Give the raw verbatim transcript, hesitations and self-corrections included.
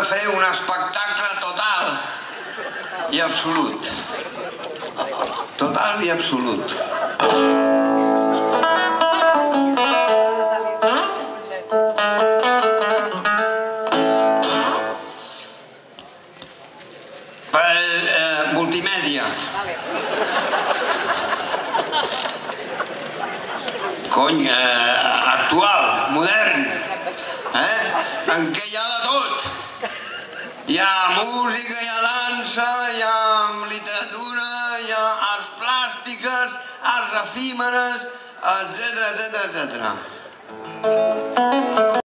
de fer un espectacle total i absolut. Total i absolut. Per eh, multimèdia. Cony, eh, actual, modern, eh? En què hi ha de tot. Hi ha música, hi ha dansa, hi ha literatura, hi ha arts plàstiques, arts efímeres, etcètera, etcètera, etcètera.